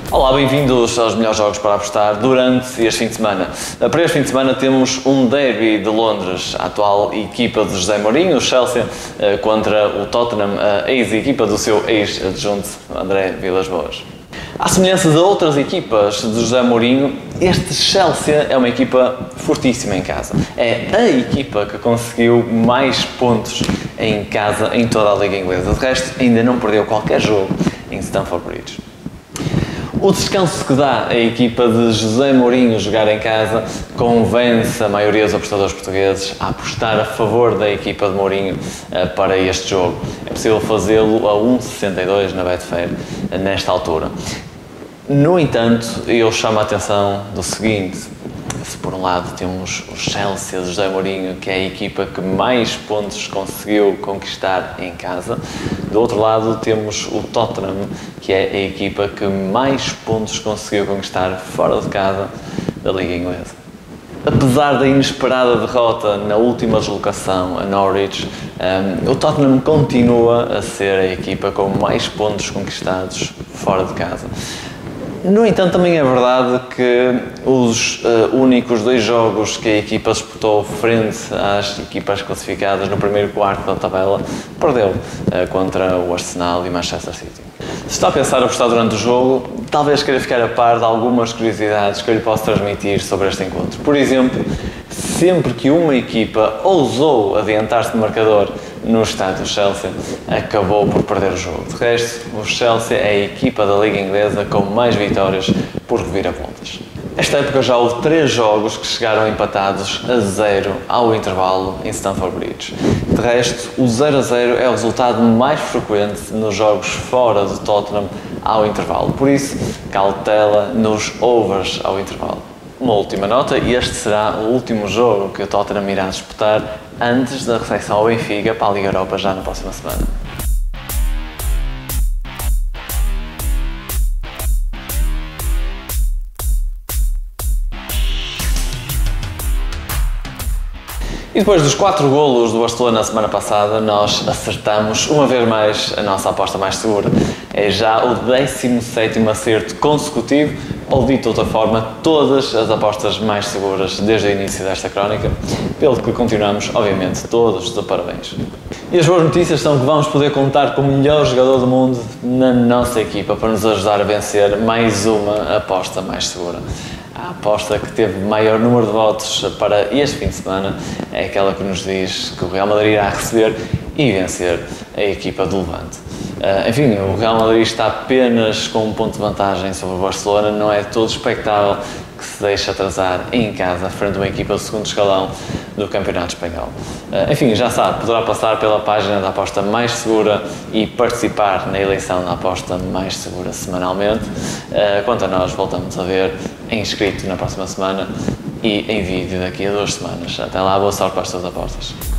Olá, bem-vindos aos melhores jogos para apostar durante este fim de semana. Para este fim de semana temos um derby de Londres, a atual equipa de José Mourinho, o Chelsea, contra o Tottenham, a ex-equipa do seu ex-adjunto André Vilas-Boas. À semelhança de outras equipas de José Mourinho, este Chelsea é uma equipa fortíssima em casa. É a equipa que conseguiu mais pontos em casa em toda a Liga Inglesa. De resto, ainda não perdeu qualquer jogo em Stamford Bridge. O descanso que dá a equipa de José Mourinho jogar em casa convence a maioria dos apostadores portugueses a apostar a favor da equipa de Mourinho para este jogo. É possível fazê-lo a 1,62 na Betfair nesta altura. No entanto, eu chamo a atenção do seguinte: se por um lado temos o Chelsea de José Mourinho, que é a equipa que mais pontos conseguiu conquistar em casa, do outro lado temos o Tottenham, que é a equipa que mais pontos conseguiu conquistar fora de casa da Liga Inglesa. Apesar da inesperada derrota na última deslocação a Norwich, o Tottenham continua a ser a equipa com mais pontos conquistados fora de casa. No entanto, também é verdade que os únicos dois jogos que a equipa disputou frente às equipas classificadas no primeiro quarto da tabela perdeu contra o Arsenal e Manchester City. Se está a pensar apostar durante o jogo, talvez queira ficar a par de algumas curiosidades que eu lhe posso transmitir sobre este encontro. Por exemplo, sempre que uma equipa ousou adiantar-se no marcador no estádio do Chelsea, acabou por perder o jogo. De resto, o Chelsea é a equipa da Liga Inglesa com mais vitórias por reviravoltas. Esta época já houve 3 jogos que chegaram empatados a 0 ao intervalo em Stamford Bridge. De resto, o 0-0 é o resultado mais frequente nos jogos fora do Tottenham ao intervalo. Por isso, cautela nos overs ao intervalo. Uma última nota: este será o último jogo que o Tottenham irá disputar antes da recepção ao Benfica para a Liga Europa já na próxima semana. E depois dos 4 golos do Barcelona na semana passada, nós acertamos uma vez mais a nossa aposta mais segura. É já o 17º acerto consecutivo, ou dito de outra forma, todas as apostas mais seguras desde o início desta crónica, pelo que continuamos, obviamente, todos de parabéns. E as boas notícias são que vamos poder contar com o melhor jogador do mundo na nossa equipa para nos ajudar a vencer mais uma aposta mais segura. A aposta que teve maior número de votos para este fim de semana é aquela que nos diz que o Real Madrid irá receber e vencer a equipa do Levante. Enfim, o Real Madrid está apenas com um ponto de vantagem sobre o Barcelona, não é todo expectável que se deixe atrasar em casa frente a uma equipa do segundo escalão do Campeonato Espanhol. Enfim, já sabe, poderá passar pela página da aposta mais segura e participar na eleição da aposta mais segura semanalmente. Quanto a nós, voltamos a ver em inscrito na próxima semana e em vídeo daqui a 2 semanas. Até lá, boa sorte para as suas apostas.